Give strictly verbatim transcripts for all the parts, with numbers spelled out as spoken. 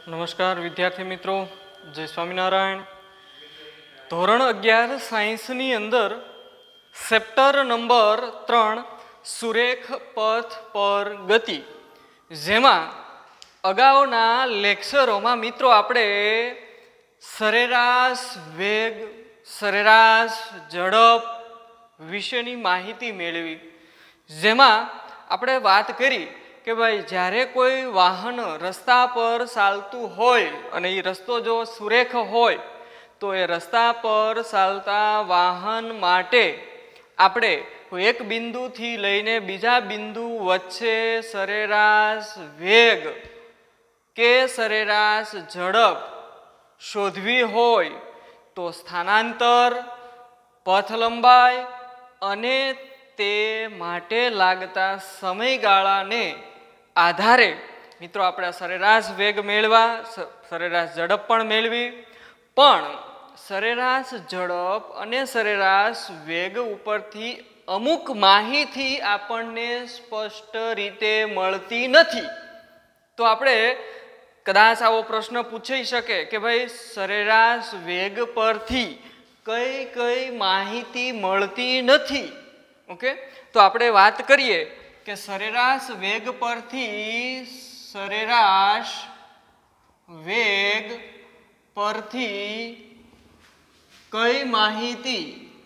નમસ્કાર વિદ્યાર્થી મિત્રો, જય સ્વામિનારાયણ. ધોરણ અગિયાર સાયન્સની અંદર ચેપ્ટર નંબર ત્રણ સુરેખ પથ પર ગતિ, જેમાં અગાઉના લેક્ચરોમાં મિત્રો આપણે સરેરાશ વેગ, સરેરાશ ઝડપ વિશેની માહિતી મેળવી. જેમાં આપણે વાત કરી કે ભાઈ જ્યારે કોઈ વાહન રસ્તા પર ચાલતું હોય અને એ રસ્તો જો સુરેખ હોય તો એ રસ્તા પર ચાલતા વાહન માટે આપણે એક બિંદુથી લઈને બીજા બિંદુ વચ્ચે સરેરાશ વેગ કે સરેરાશ ઝડપ શોધવી હોય તો સ્થાનાંતર, પથ લંબાઈ અને તે માટે લાગતા સમયગાળાને આધારે મિત્રો આપણે સરેરાશ વેગ મેળવા, સરેરાશ ઝડપ પણ મેળવી. પણ સરેરાશ ઝડપ અને સરેરાશ વેગ ઉપરથી અમુક માહિતી આપણને સ્પષ્ટ રીતે મળતી નથી. તો આપણે કદાચ આવો પ્રશ્ન પૂછાઈ શકે કે ભાઈ સરેરાશ વેગ પરથી કઈ કઈ માહિતી મળતી નથી. ઓકે, તો આપણે વાત કરીએ કે સરેરાશ વેગ પરથી સરેરાશ વેગ પરથી કઈ માહિતી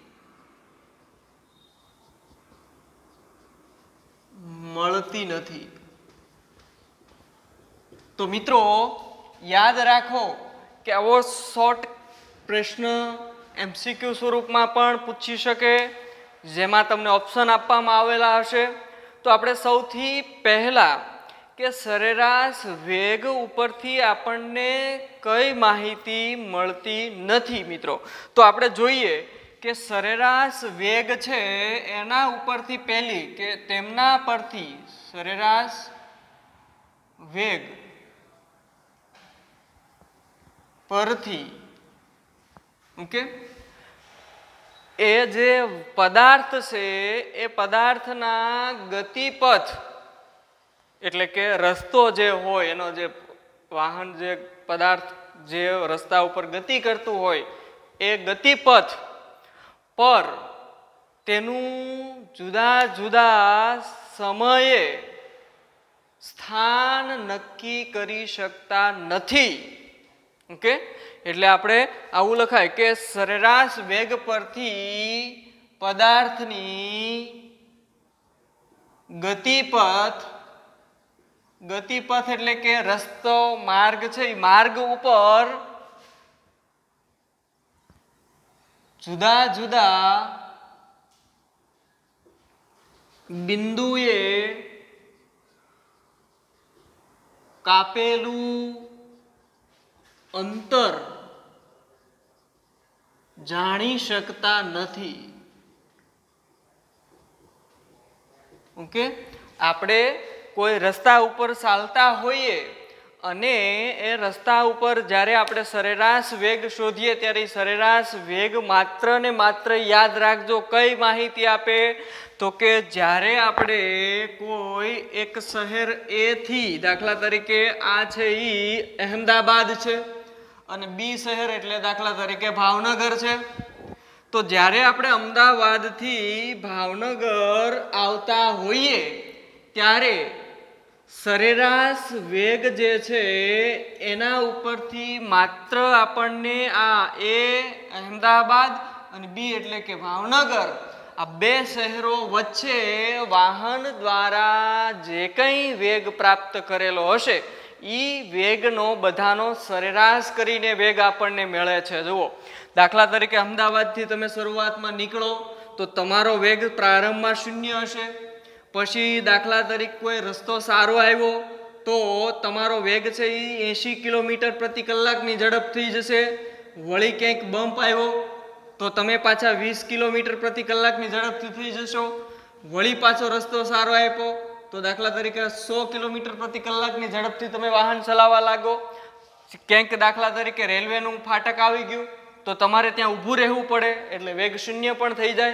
મળતી નથી. તો મિત્રો યાદ રાખો કે આવો શોર્ટ પ્રશ્ન એમસીક્યુ સ્વરૂપમાં પણ પૂછી શકે, જેમાં તમને ઓપ્શન આપવામાં આવેલા હશે. તો આપણે સૌથી પહેલા કે સરેરાશ વેગ ઉપરથી આપણને કઈ માહિતી મળતી નથી મિત્રો, તો આપણે જોઈએ કે સરેરાશ વેગ છે એના ઉપરથી પહેલી કે તેમના પરથી સરેરાશ વેગ પરથી ઓકે એ જે પદાર્થ છે એ પદાર્થના ગતિપથ એટલે કે રસ્તો જે હોય એનો જે વાહન જે પદાર્થ જે રસ્તા ઉપર ગતિ કરતું હોય એ ગતિપથ પર તેનું જુદા જુદા સમયે સ્થાન નક્કી કરી શકતા નથી. ઓકે, એટલે આપણે આવું લખાય કે સરેરાશ વેગ પરથી પદાર્થની ગતિપથ, ગતિપથ એટલે કે રસ્તો માર્ગ છે એ માર્ગ ઉપર જુદા જુદા બિંદુએ કાપેલું અંતર જાણી શકતા નથી. ઓકે, આપણે કોઈ રસ્તા ઉપર ચાલતા હોઈએ અને એ રસ્તા ઉપર જ્યારે આપણે સરેરાશ વેગ શોધીએ ત્યારે સરેરાશ વેગ માત્ર ને માત્ર યાદ રાખજો કઈ માહિતી આપે તો કે જ્યારે આપણે કોઈ એક શહેર એ થી, દાખલા તરીકે આ છે એ અહેમદાબાદ છે અને બી શહેર એટલે દાખલા તરીકે ભાવનગર છે, તો જ્યારે આપણે અમદાવાદથી ભાવનગર આવતા હોઈએ ત્યારે સરેરાશ વેગ જે છે એના ઉપરથી માત્ર આપણને આ એ અહેમદાબાદ અને બી એટલે કે ભાવનગર આ બે શહેરો વચ્ચે વાહન દ્વારા જે કંઈ વેગ પ્રાપ્ત કરેલો હશે એ વેગનો બધાનો સરેરાશ કરીને વેગ આપણને મળે છે. જુઓ, દાખલા તરીકે અમદાવાદથી તમે શરૂઆતમાં નીકળો તો તમારો વેગ પ્રારંભમાં શૂન્ય હશે. પછી દાખલા તરીકે કોઈ રસ્તો સારો આવ્યો તો તમારો વેગ છે એ એંશી કિલોમીટર પ્રતિ કલાકની ઝડપ થઈ જશે. વળી ક્યાંક બમ્પ આવ્યો તો તમે પાછા વીસ કિલોમીટર પ્રતિ કલાકની ઝડપથી થઈ જશો. વળી પાછો રસ્તો સારો આપ્યો તો દાખલા તરીકે સો કિલોમીટર પ્રતિ કલાકની ઝડપથી તમે વાહન ચલાવવા લાગો. ક્યાંક દાખલા તરીકે રેલવેનું ફાટક આવી ગયું તો તમારે ત્યાં ઊભું રહેવું પડે એટલે વેગ શૂન્ય પણ થઈ જાય.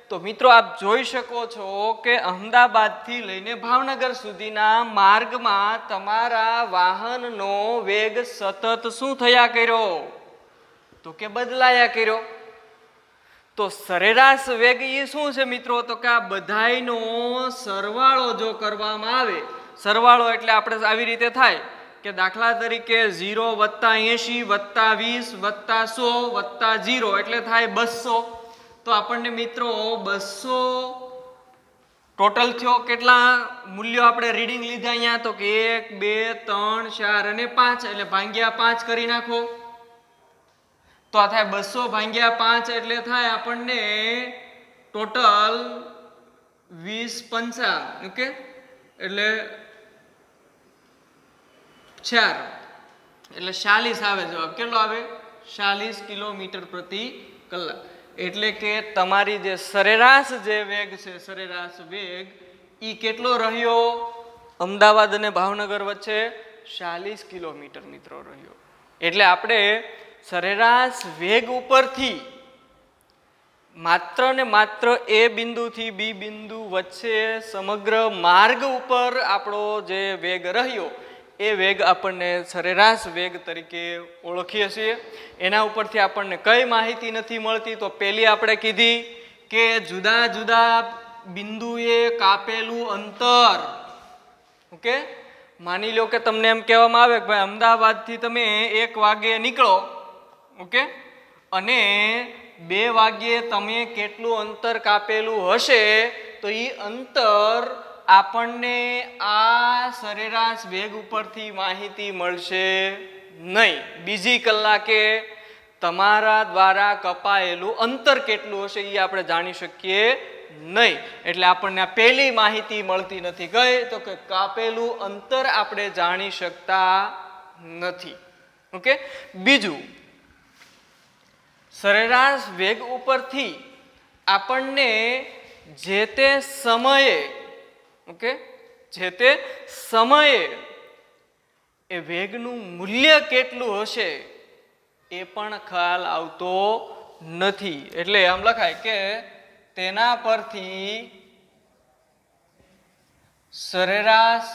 તો મિત્રો આપ જોઈ શકો છો કે અમદાવાદથી લઈને ભાવનગર સુધીના માર્ગમાં તમારા વાહનનો વેગ સતત શું થયા કર્યો? તો કે બદલાયા કર્યો. તો સરેરાશ વેગ એ શું છે મિત્રો? તો કે આ બધાયનો સરવાળો જો કરવામાં આવે, સરવાળો એટલે આપણે આવી રીતે થાય કે દાખલા તરીકે ઝીરો વત્તા એંશી વત્તા વીસ વત્તા સો વત્તા ઝીરો એટલે થાય બસો. તો આપણને મિત્રો બસો ટોટલ થયો. કેટલા મૂલ્યો આપણે રીડિંગ લીધા અહીંયા? તો કે એક બે ત્રણ ચાર અને પાંચ એટલે ભાંગ્યા પાંચ કરી નાખો. તો આ થાય બસો ભાંગ્યા પાંચ એટલે થાય આપણને ટોટલ વીસ પંચા ઓકે એટલે ચાર એટલે ચાલીસ આવે જવાબ. કેટલો આવે? ચાલીસ કિલોમીટર પ્રતિ કલાક. એટલે કે તમારી જે સરેરાશ જે વેગ છે, સરેરાશ વેગ ઈ કેટલો રહ્યો અમદાવાદ અને ભાવનગર વચ્ચે? ચાલીસ કિલોમીટર મિત્રો રહ્યો. એટલે આપણે સરેરાશ વેગ ઉપરથી માત્ર ને માત્ર એ બિંદુથી બી બિંદુ વચ્ચે સમગ્ર માર્ગ ઉપર આપણો જે વેગ રહ્યો એ વેગ આપણને સરેરાશ વેગ તરીકે ઓળખીએ છીએ. એના ઉપરથી આપણને કઈ માહિતી નથી મળતી? તો પહેલી આપણે કીધી કે જુદા જુદા બિંદુએ કાપેલું અંતર. ઓકે, માની લો કે તમને એમ કહેવામાં આવે કે ભાઈ અમદાવાદથી તમે એક વાગ્યે નીકળો, ઓકે, અને બે વાગ્યે તમે કેટલું અંતર કાપેલું હશે તો એ અંતર આપણને આ સરેરાશ વેગ ઉપરથી માહિતી મળશે નહીં. બીજી કલાકે તમારા દ્વારા કપાયેલું અંતર કેટલું હશે એ આપણે જાણી શકીએ નહીં. એટલે આપણને આ પહેલી માહિતી મળતી નથી. કઈ? તો કે કાપેલું અંતર આપણે જાણી શકતા નથી. ઓકે, બીજું સરેરાશ વેગ ઉપરથી આપણને જે તે સમયે ઓકે જે તે સમયે એ વેગનું મૂલ્ય કેટલું હશે એ પણ ખ્યાલ આવતો નથી. એટલે આમ લખાય કે તેના પરથી સરેરાશ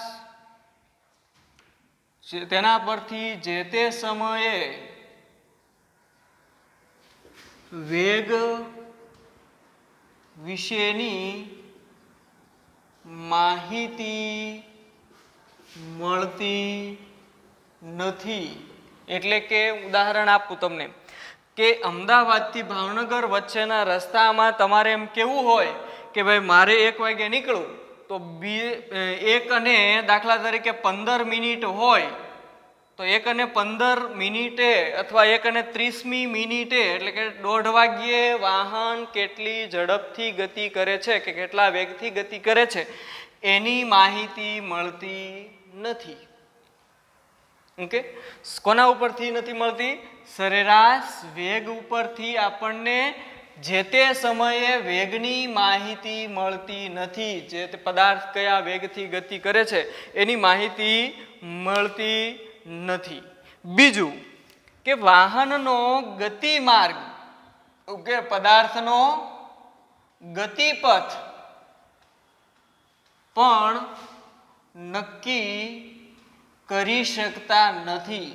તેના પરથી જે તે સમયે વેગ વિશેની માહિતી મળતી નથી. એટલે કે ઉદાહરણ આપું તમને કે અમદાવાદથી ભાવનગર વચ્ચેના રસ્તામાં તમારે એમ કેવું હોય કે ભાઈ મારે એક વાગે નીકળવું તો બી એક અને દાખલા તરીકે પંદર મિનિટ હોય તો એક અને પંદર મિનિટે અથવા એક અને ત્રીસમી મિનિટે એટલે કે દોઢ વાગ્યે વાહન કેટલી ઝડપથી ગતિ કરે છે કે કેટલા વેગથી ગતિ કરે છે એની માહિતી મળતી નથી. ઓકે, કોના ઉપરથી નથી મળતી? સરેરાશ વેગ ઉપરથી આપણને જે તે સમયે વેગની માહિતી મળતી નથી. જે તે પદાર્થ કયા વેગથી ગતિ કરે છે એની માહિતી મળતી નથી. બીજું કે વાહનનો ગતિમાર્ગ ઓકે પદાર્થનો ગતિપથ પણ નક્કી કરી શકતા નથી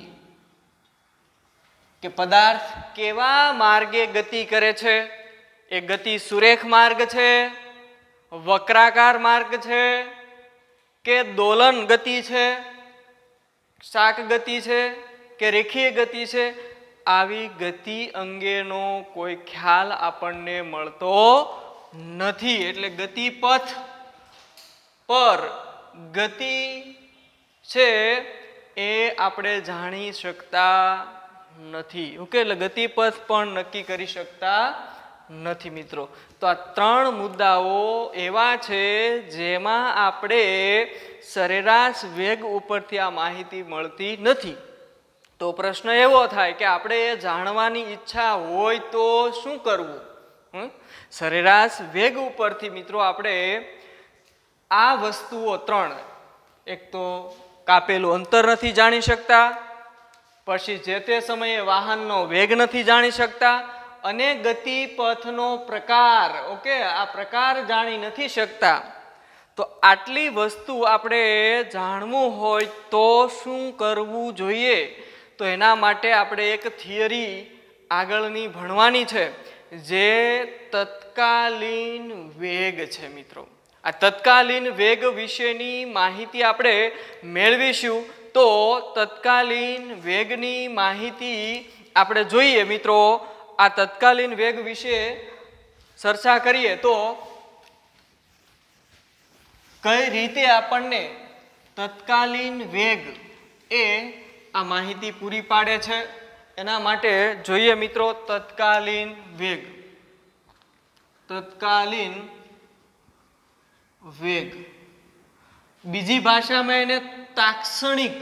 કે પદાર્થ કેવા માર્ગે ગતિ કરે છે. એ ગતિ સુરેખ માર્ગ છે, વક્રાકાર માર્ગ છે કે દોલન ગતિ છે, શાક ગતિ છે કે રેખીય ગતિ છે. આવી ગતિ અંગેનો કોઈ ખ્યાલ આપણને મળતો નથી. એટલે ગતિપથ પર ગતિ છે એ આપણે જાણી શકતા નથી. ઓકે, એટલે ગતિપથ પણ નક્કી કરી શકતા નથી મિત્રો. તો આ ત્રણ મુદ્દાઓ એવા છે જેમાં આપણે સરેરાશ વેગ ઉપરથી આ માહિતી મળતી નથી. તો પ્રશ્ન એવો થાય કે આપણે એ જાણવાની ઈચ્છા હોય તો શું કરવું? સરેરાશ વેગ ઉપરથી મિત્રો આપણે આ વસ્તુઓ ત્રણ, એક તો કાપેલું અંતર નથી જાણી શકતા, પછી જે તે સમયે વાહનનો વેગ નથી જાણી શકતા, અને ગતિ પથનો પ્રકાર, ઓકે, આ પ્રકાર જાણી નથી શકતા. તો આટલી વસ્તુ આપણે જાણવું હોય તો શું કરવું જોઈએ? તો એના માટે આપણે એક થિયરી આગળની ભણવાની છે, જે તત્કાલીન વેગ છે મિત્રો. આ તત્કાલીન વેગ વિશેની માહિતી આપણે મેળવીશું. તો તત્કાલીન વેગની માહિતી આપણે જોઈએ મિત્રો. આ તત્કાલીન વેગ વિશે ચર્ચા કરીએ તો કઈ રીતે આપણને તત્કાલીન વેગ એ આ માહિતી પૂરી પાડે છે, એના માટે જોઈએ મિત્રો તત્કાલીન વેગ. તત્કાલીન વેગ, બીજી ભાષામાં એને તાક્ષણિક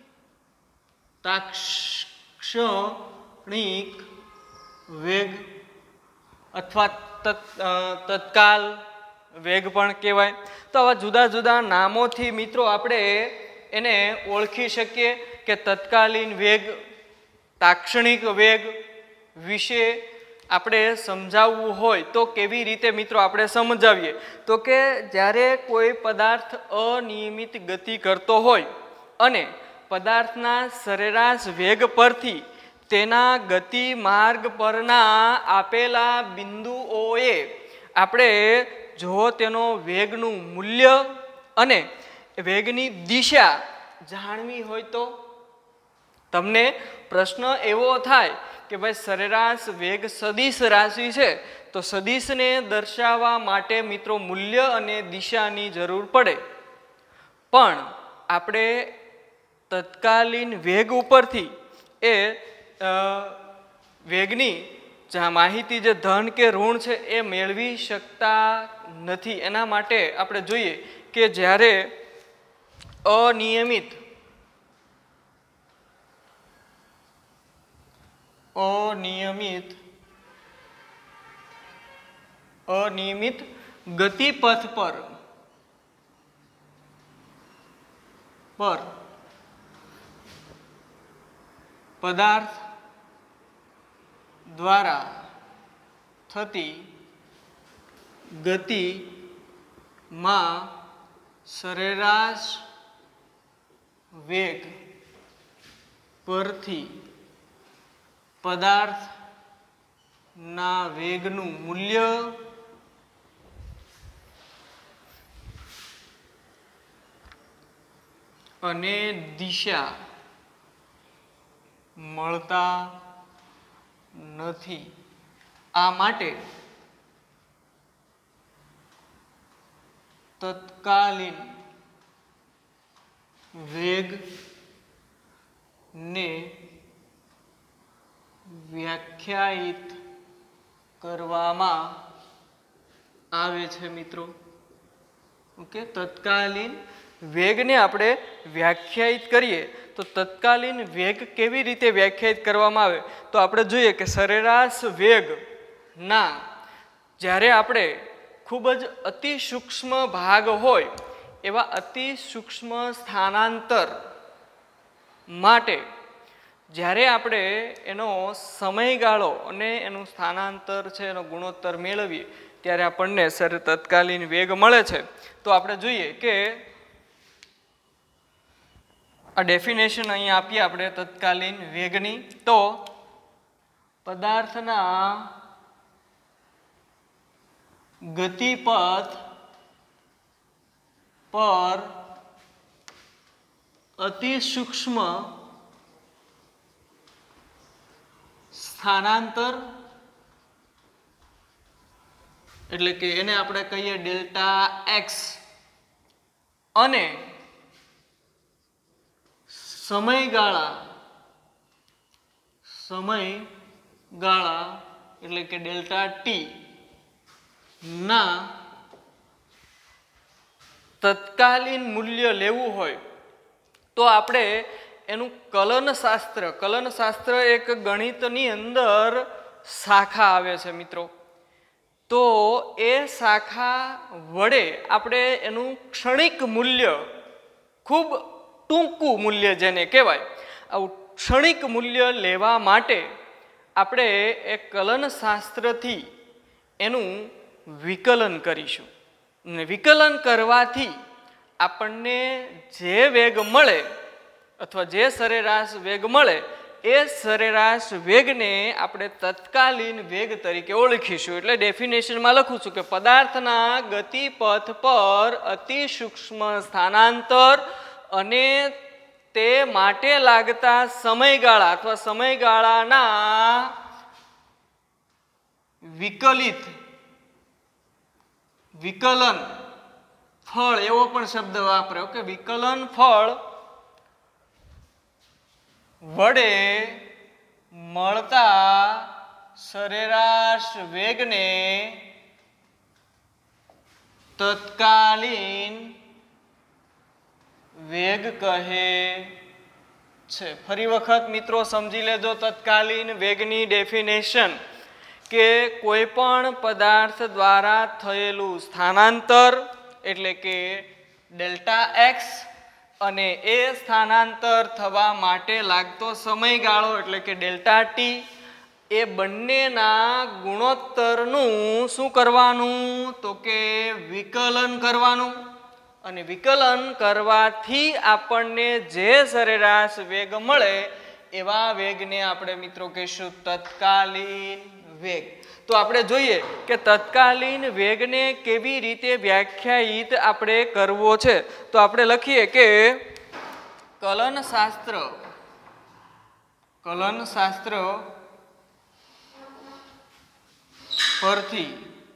તાક્ષણિક વેગ અથવા તત્કાલ વેગ પણ કહેવાય. તો આવા જુદા જુદા નામોથી મિત્રો આપણે એને ઓળખી શકીએ કે તત્કાલીન વેગ, તાક્ષણિક વેગ વિશે આપણે સમજાવવું હોય તો કેવી રીતે મિત્રો આપણે સમજાવીએ? તો કે જ્યારે કોઈ પદાર્થ અનિયમિત ગતિ કરતો હોય અને પદાર્થના સરેરાશ વેગ પરથી તેના ગતિ માર્ગ પરના આપેલા બિંદુઓએ આપણે જો તેનો વેગનું મૂલ્ય અને વેગની દિશા જાણવી હોય તો તમને પ્રશ્ન એવો થાય કે ભાઈ સરેરાશ વેગ સદિશ રાશિ છે, તો સદિશને દર્શાવવા માટે મિત્રો મૂલ્ય અને દિશાની જરૂર પડે. પણ આપણે તત્કાલીન વેગ ઉપરથી એ વેગની જ્યાં માહિતી જે ધન કે ઋણ છે એ મેળવી શકતા નથી. એના માટે આપણે જોઈએ કે જ્યારે અનિયમિત અનિયમિત અનિયમિત ગતિપથ પર પર પદાર્થ દ્વારા થતી ગતિમાં સરેરાશ વેગ પરથી પદાર્થના વેગનું મૂલ્ય અને દિશા મળતા નથી. આ માટે તત્કાલીન વેગ ને વ્યાખ્યાયિત કરવામાં આવે છે મિત્રો. ઓકે, તત્કાલીન વેગને આપણે વ્યાખ્યાયિત કરીએ તો તત્કાલીન વેગ કેવી રીતે વ્યાખ્યાયિત કરવામાં આવે? તો આપણે જોઈએ કે સરેરાશ વેગ ના જ્યારે આપણે ખૂબ જ અતિ સૂક્ષ્મ ભાગ હોય એવા અતિ સૂક્ષ્મ સ્થાનાંતર માટે જ્યારે આપણે એનો સમયગાળો અને એનું સ્થાનાંતર છે એનો ગુણોત્તર મેળવીએ ત્યારે આપણને સર તત્કાલીન વેગ મળે છે. તો આપણે જોઈએ કે આ ડેફિનેશન અહીં આપીએ આપણે તત્કાલીન વેગની. તો પદાર્થના ગતિપથ પર અતિ સૂક્ષ્મ સ્થાનાંતર એટલે કે એને આપણે કહીએ ડેલ્ટા એક્સ અને સમયગાળા સમયગાળા એટલે કે ડેલ્ટા ટી ના તત્કાલીન મૂલ્ય લેવું હોય તો આપણે એનું કલનશાસ્ત્ર કલનશાસ્ત્ર એક ગણિતની અંદર શાખા આવે છે મિત્રો. તો એ શાખા વડે આપણે એનું ક્ષણિક મૂલ્ય, ખૂબ ટૂંકું મૂલ્ય જેને કહેવાય, આવું ક્ષણિક મૂલ્ય લેવા માટે આપણે એક કલન શાસ્ત્રથી એનું વિકલન કરીશું અને વિકલન કરવાથી આપણને જે વેગ મળે અથવા જે સરેરાશ વેગ મળે એ સરેરાશ વેગને આપણે તત્કાલીન વેગ તરીકે ઓળખીશું. એટલે ડેફિનેશનમાં લખું છું કે પદાર્થના ગતિપથ પર અતિ સૂક્ષ્મ સ્થાનાંતર અને તે માટે લાગતા સમયગાળા અથવા સમયગાળાના વિકલિત વિકલન ફળ એવો પણ શબ્દ વાપર્યો કે વિકલન ફળ વડે મળતા સરેરાશ વેગને તત્કાલીન વેગ કહે છે. ફરી વખત મિત્રો સમજી લેજો તત્કાલીન વેગની ડેફિનેશન કે કોઈ પણ પદાર્થ દ્વારા થયેલું સ્થાનાંતર એટલે કે ડેલ્ટા એક્સ અને એ સ્થાનાંતર થવા માટે લાગતો સમયગાળો એટલે કે ડેલ્ટા ટી એ બંનેના ગુણોત્તરનું શું કરવાનું તો કે વિકલન કરવાનું અને વિકલન કરવાથી આપણને જે સરેરાશ વેગ મળે એવા વેગને આપણે મિત્રો કહીશું તત્કાલીન વેગ. તો આપણે જોઈએ કે તત્કાલીન વેગને કેવી રીતે વ્યાખ્યાયિત આપણે કરવો છે. તો આપણે લખીએ કે કલન શાસ્ત્ર કલન શાસ્ત્ર પરથી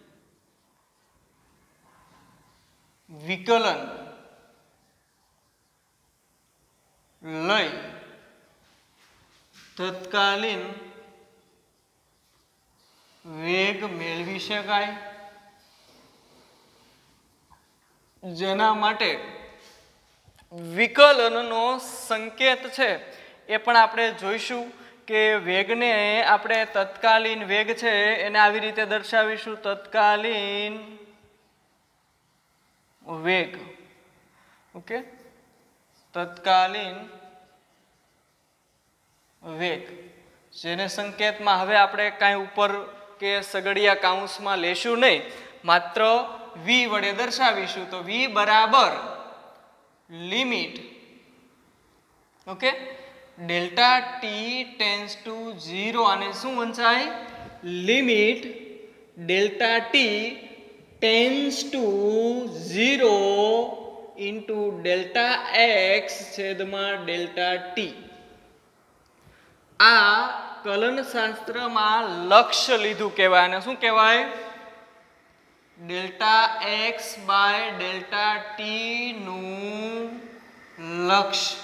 વિકલન લઈ તત્કાલીન વેગ મેળવી શકાય. જેના માટે વિકલનનો સંકેત છે એ પણ આપણે જોઈશું કે વેગને આપણે તત્કાલીન વેગ છે એને આવી રીતે દર્શાવીશું તત્કાલીન વેગ. ઓકે, તત્કાલીન વેગ જેને સંકેતમાં હવે આપણે કાંઈ ઉપર કે સગડિયા કાઉન્સમાં લેશું નહીં, માત્ર વી વડે દર્શાવીશું. તો વી બરાબર limit okay delta t tends to zero અને શું વંચાય limit delta t tends to zero into delta x છેદમાં ડેલ્ટા ટી. આ કલન શાસ્ત્રમાં લક્ષ્ય લીધું કહેવાય. અને શું કહેવાય delta x by delta t નું લક્ષ્ય.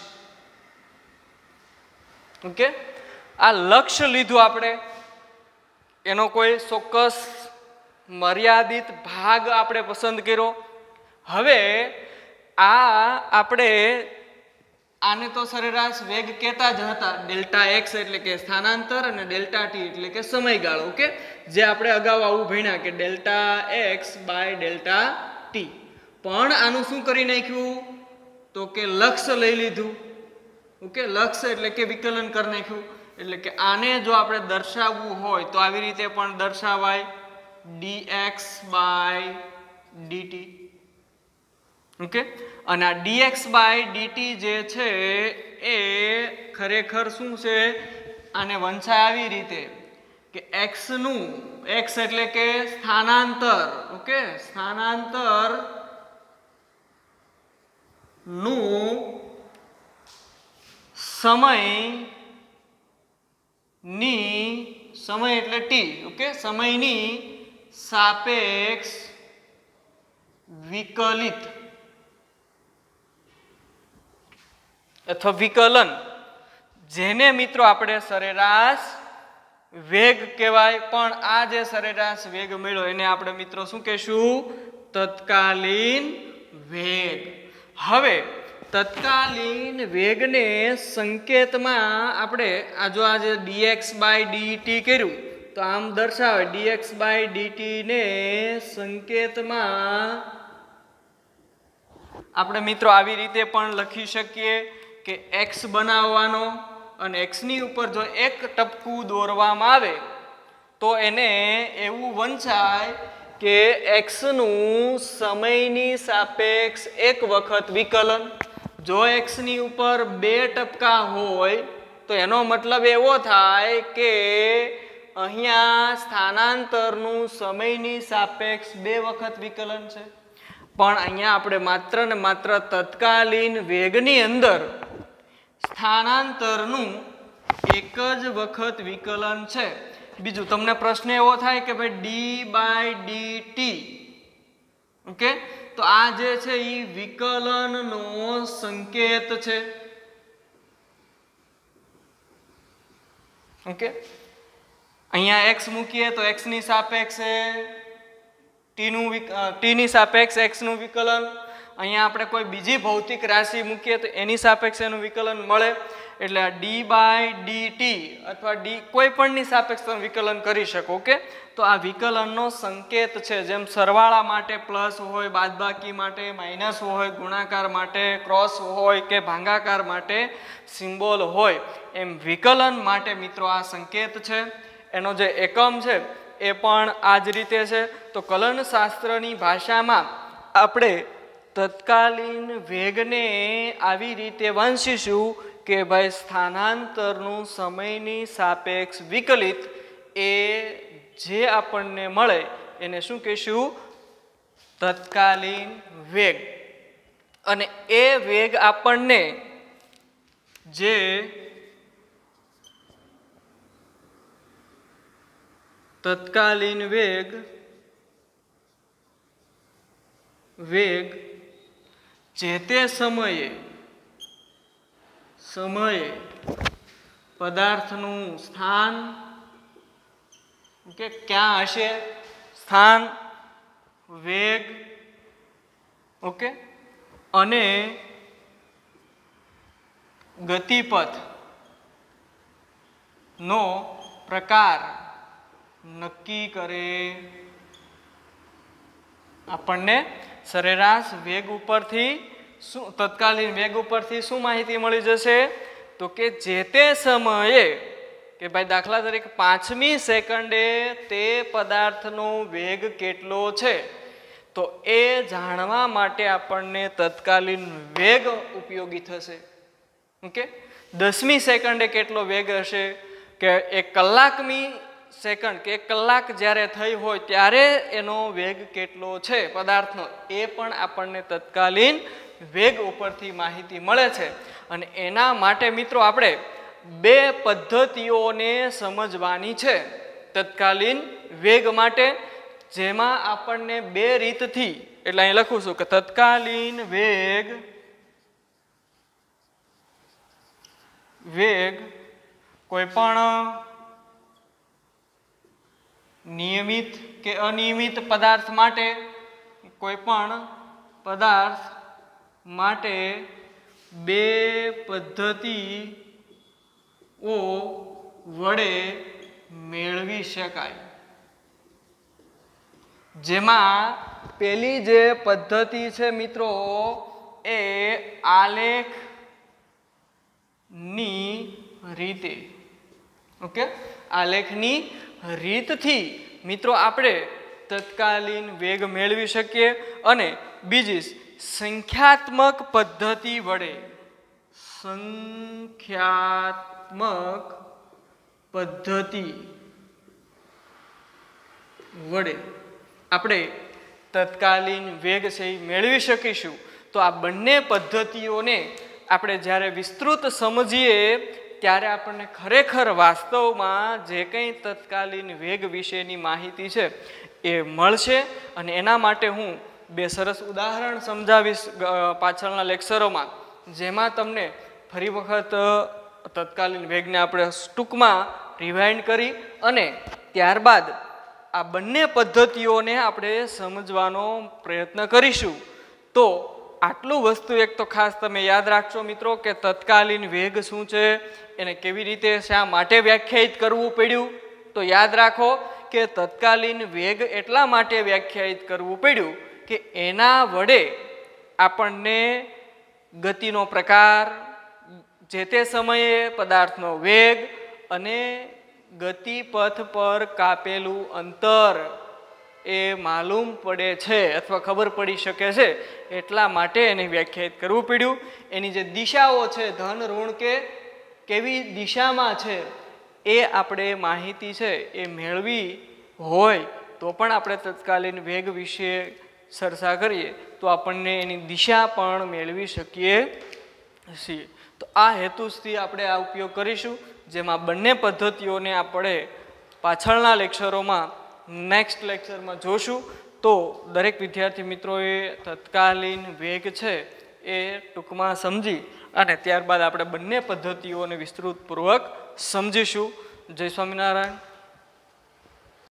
ઓકે, આ લક્ષ્ય લીધું આપણે, એનો કોઈ ચોક્કસ મર્યાદિત ભાગ આપણે પસંદ કર્યો. હવે આ આપણે આને તો સરેરાશ વેગ કહેતા જ હતા, ડેલ્ટા એક્સ એટલે કે સ્થાનાંતર અને ડેલ્ટા ટી એટલે કે સમયગાળો. ઓકે, જે આપણે અગાઉ આવું ભણ્યા કે delta x by delta t. પણ આનું શું કરી નાખ્યું તો કે લક્ષ્ય લઈ લીધું. ઓકે, લક્ષ્ય એટલે કે વિકલન કરી નાખ્યું. એટલે કે આને જો આપણે દર્શાવવું હોય તો આવી રીતે પણ દર્શાવાય dx બાય dt. ઓકે, અને આ dx બાય dt જે છે એ ખરેખર શું છે આને વંચાય આવી રીતે કે x નું x એટલે કે સ્થાનાંતર. ઓકે, સ્થાનાંતર નું સમય ની સમય એટલે t. ઓકે, સમયની સાપેક્ષ વિકલિત અથવા વિકલન, જેને મિત્રો આપણે સરેરાશ વેગ કહેવાય. પણ આ જે સરેરાશ વેગ મળ્યો એને આપણે મિત્રો શું કહેશું તત્કાલીન વેગ. હવે તત્કાલીન વેગને સંકેતમાં આપણે આ જો આ જે dx બાય dt કર્યું તો આમ દર્શાવે dx બાય dt ને સંકેતમાં આપણે મિત્રો આવી રીતે પણ લખી શકીએ કે x બનાવવાનો અને એક્સની ઉપર જો એક ટપકું દોરવામાં આવે તો એને એવું વંચાય કે એક્સનું સમયની સાપેક્ષ એક વખત વિકલન. જો એક્સની ઉપર બે ટપકા હોય તો એનો મતલબ એવો થાય કે અહીંયા સ્થાનાંતરનું સમયની સાપેક્ષ બે વખત વિકલન છે. પણ અહીંયા આપણે માત્ર ને માત્ર તત્કાલીન વેગની અંદર સ્થાનાંતરનું એક જ વખત વિકલન છે. બીજું તમને પ્રશ્ન એવો થાય કે ભાઈ d by d t, okay, તો આ જે છે એ વિકલનનો સંકેત છે. ઓકે, અહીંયા એક્સ મૂકીએ તો એક્સ ની સાપેક્ષે ટી નું ટી ની સાપેક્ષ એક્સ નું વિકલન. અહીંયા આપણે કોઈ બીજી ભૌતિક રાશિ મૂકીએ તો એની સાપેક્ષે એનું વિકલન મળે. એટલે આ ડી બાય ડી ટી અથવા ડી કોઈ પણની સાપેક્ષ તમે વિકલન કરી શકો. ઓકે, તો આ વિકલનનો સંકેત છે. જેમ સરવાળા માટે પ્લસ હોય, બાદબાકી માટે માઇનસ હોય, ગુણાકાર માટે ક્રોસ હોય કે ભાગાકાર માટે સિમ્બોલ હોય, એમ વિકલન માટે મિત્રો આ સંકેત છે. એનો જે એકમ છે એ પણ આ જ રીતે છે. તો કલનશાસ્ત્રની ભાષામાં આપણે તત્કાલીન વેગને આવી રીતે વાંચીશું કે ભાઈ સ્થાનાંતરનું સમયની સાપેક્ષ વિકલિત એ જે આપણને મળે એને શું કહીશું? તત્કાલીન વેગ. અને એ વેગ આપણને જે તત્કાલીન વેગ વેગ જે તે સમયે સમયે પદાર્થનું સ્થાન કે ક્યાં હશે, સ્થાન, વેગ, ઓકે, અને ગતિપથ નો પ્રકાર નક્કી કરે. આપણને સરેરાશ વેગ ઉપરથી શું તત્કાલીન વેગ ઉપરથી શું માહિતી મળી જશે? તો કે જે તે સમયે કે ભાઈ દાખલા તરીકે પાંચમી સેકન્ડે તે પદાર્થનો વેગ કેટલો છે, તો એ જાણવા માટે આપણને તત્કાલીન વેગ ઉપયોગી થશે. ઓકે, દસમી સેકન્ડે કેટલો વેગ હશે, કે એક કલાકમી સેકન્ડ કે એક કલાક જ્યારે થઈ હોય ત્યારે એનો વેગ કેટલો છે પદાર્થનો, એ પણ આપણને તત્કાલીન વેગ ઉપરથી માહિતી મળે છે. અને એના માટે મિત્રો આપણે બે પદ્ધતિઓને સમજવાની છે તત્કાલીન વેગ માટે, જેમાં આપણને બે રીતથી, એટલે અહીં લખું છું કે તત્કાલીન વેગ વેગ કોઈ પણ નિયમિત કે અનિયમિત પદાર્થ માટે, કોઈ પણ પદાર્થ માટે બે પદ્ધતિઓ વડે મેળવી શકાય. જેમાં પેલી જે પદ્ધતિ છે મિત્રો એ આલેખની રીતે. ઓકે, આલેખની રીતથી મિત્રો આપણે તત્કાલીન વેગ મેળવી શકીએ. અને બીજી સંખ્યાત્મક પદ્ધતિ વડે સંખ્યાત્મક પદ્ધતિ વડે આપણે તત્કાલીન વેગ છે એ મેળવી શકીશું. તો આ બંને પદ્ધતિઓને આપણે જ્યારે વિસ્તૃત સમજીએ ત્યારે આપણને ખરેખર વાસ્તવમાં જે કંઈ તત્કાલીન વેગ વિશેની માહિતી છે એ મળશે. અને એના માટે હું બે સરસ ઉદાહરણ સમજાવીશ પાછળના લેક્ચરોમાં, જેમાં તમને ફરી વખત તત્કાલીન વેગને આપણે ટૂંકમાં રિવાઇન્ડ કરી અને ત્યારબાદ આ બંને પદ્ધતિઓને આપણે સમજવાનો પ્રયત્ન કરીશું. તો આટલું વસ્તુ એક તો ખાસ તમે યાદ રાખજો મિત્રો કે તત્કાલીન વેગ શું છે, એને કેવી રીતે શા માટે વ્યાખ્યાયિત કરવું પડ્યું. તો યાદ રાખો કે તત્કાલીન વેગ એટલા માટે વ્યાખ્યાયિત કરવું પડ્યું કે એના વડે આપણને ગતિનો પ્રકાર, જે તે સમયે પદાર્થનો વેગ અને ગતિ પથ પર કાપેલું અંતર એ માલુમ પડે છે અથવા ખબર પડી શકે છે એટલા માટે એને વ્યાખ્યાયિત કરવું પડ્યું. એની જે દિશાઓ છે ધન ઋણ કે કેવી દિશામાં છે એ આપણે માહિતી છે એ મેળવી હોય તો પણ આપણે તત્કાલીન વેગ વિશે ચર્ચા કરીએ તો આપણને એની દિશા પણ મેળવી શકીએ છીએ. તો આ હેતુથી આપણે આ ઉપયોગ કરીશું, જેમાં બંને પદ્ધતિઓને આપણે પાછળના લેક્ચરોમાં નેક્સ્ટ લેક્ચરમાં જોશું. તો દરેક વિદ્યાર્થી મિત્રોએ તત્કાલીન વેગ છે એ ટૂંકમાં સમજી અને ત્યારબાદ આપણે બંને પદ્ધતિઓને વિસ્તૃતપૂર્વક સમજીશું. જય સ્વામિનારાયણ.